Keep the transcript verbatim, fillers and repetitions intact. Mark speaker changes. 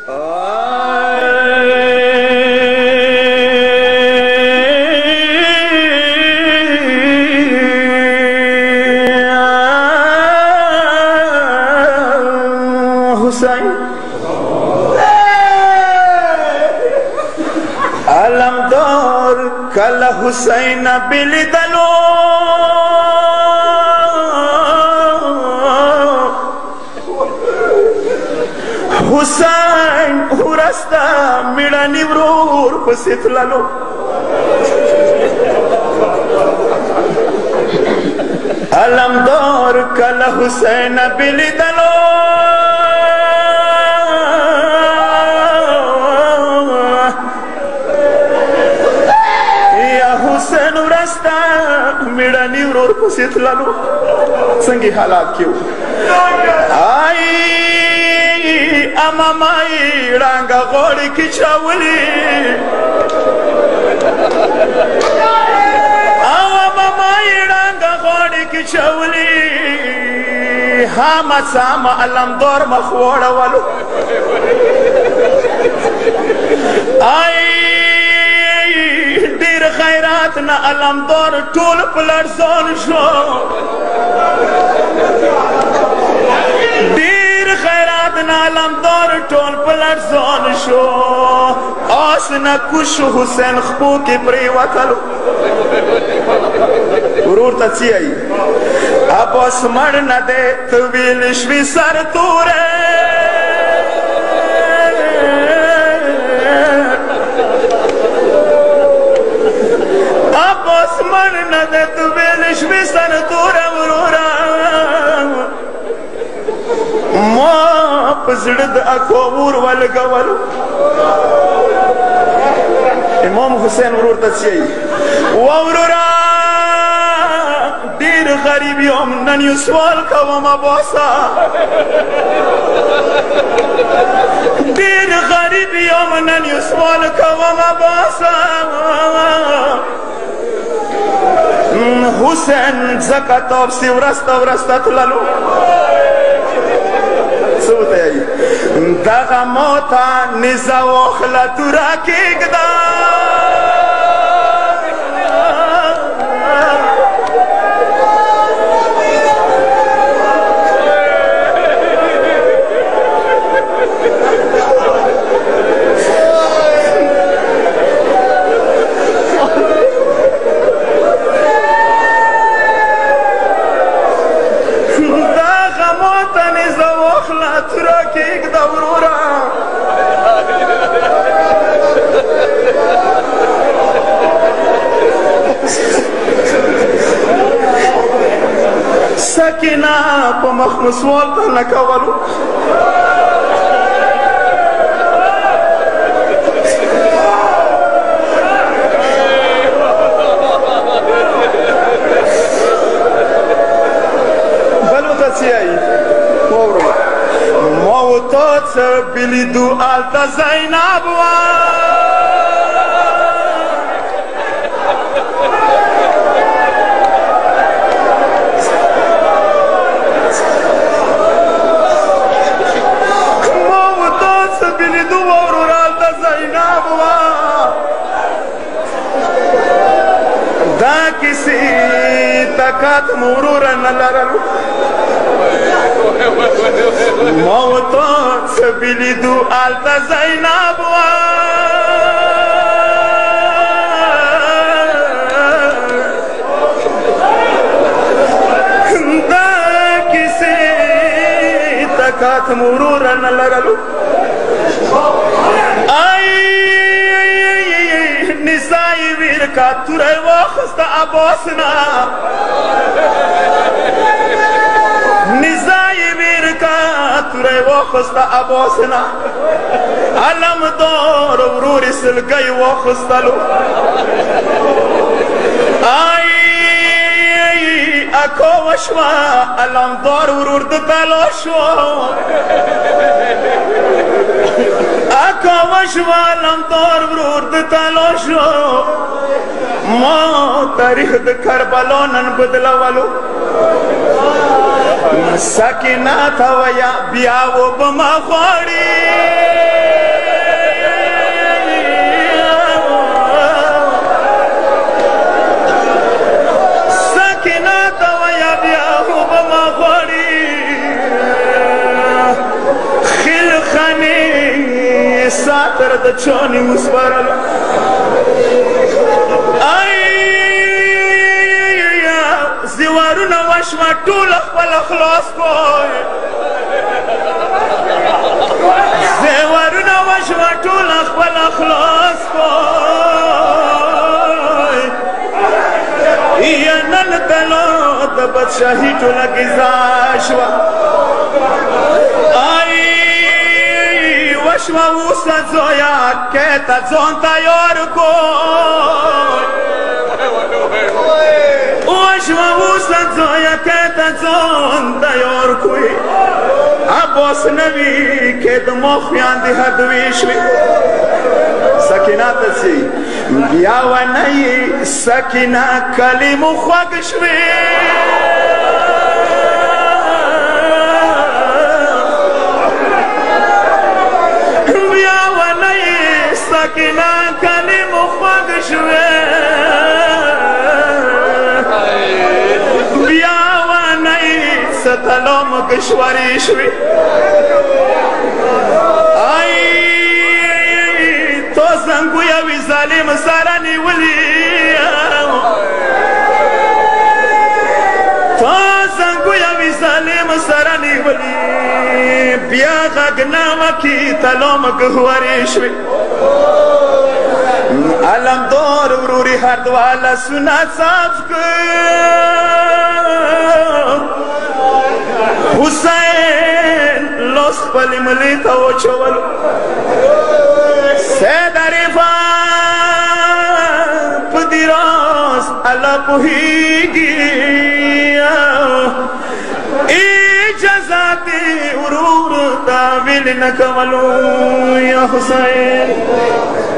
Speaker 1: حسین علمدار کل حسین بلیدلو حسین ورستا میړنی ورور پسې تللو علمدار کل حسین بلیدلو حسین ورستا میړنی ورور پسې تللو څنګه حالات کې وو آی اما مای ړانګه غوړې کې چاولي او اما مای ړانګه غوړې کې چاولي هما ساما علمدار مخ وړولو آی ډیر خیرات نه علمدار ټول په لړزان شو ډیر خیرات نه علمدار ټول په لړزان شو آس نه کوش حسین خپو کې پرېوتلو ورور ته څه وایي عباس مړ نه دی ته ویل شوې سر توره عباس مړ نه دی ته ویل شوې سر توره ورورا ما په زړه د اکو اور ولګولو امام حسین ورور ته څه وایي وورورا ډېر غریب یم نن یو سوال کوم عباسه ډېر غریب یم نن یو سوال کوم عباسه حسین ځکه تاپسې ورسته ورسته تللو څه ورته وایي دغه ماته نیزه واخله توره کېږده سکینه په مخ مسوال ته نه کولو بل ورته څه وایي واوره ما ورته څه بلیدو هلته زینب وه دا کسی طاقت مرورا نه لرلو ما ورته څه بلیدو هلته زینب وه دا کسی طاقت مرورا نه لرلو نسائی ویر کا توره واخسته عباسنا نسائی ویر کا توره واخسته عباسنا علمدار ورور سلګی واخستلو آی اکو وشوا علمدار ورور د تلو شو اکا وشوا علمدار ورور د تلو شو ما تاریخ د کربلا نن بدلولو سکینه ته ویا بیا وبما غواړي ساتر د چونی وسپرل زیوارونه وشوه ټول خپل خلاص کوی زیوارونه وشوه ټول خپل خلاص کوی یا نن تلو د بادشاهي ټوله ګیزا شوه وشوه اوسه زویا که ته ځان تیار کوی وشوه اوسه زویا که ته ځان تیار کوی عباس نوی که د ما خویندې هدوې شوې سکینه ته ځي بیا ونی سکینه کلمو خوږ شوې بیا ونی سکینه کلمو خوږ شوې بیا ونی ستلو مګشورې شوې تو زنګویا وی ظالم سره نیولې تو زنګویا وی ظالم سره نیولې بیا غږ نه وکي تلو مګهورې شوې علمدار وروري هردواله سونه صاف کړ حسین لاس خپل ملي ته واچول سید عرفان په دې راز الله پوهېږي اجازه دې ورور ته ویل نه کولو یا حسین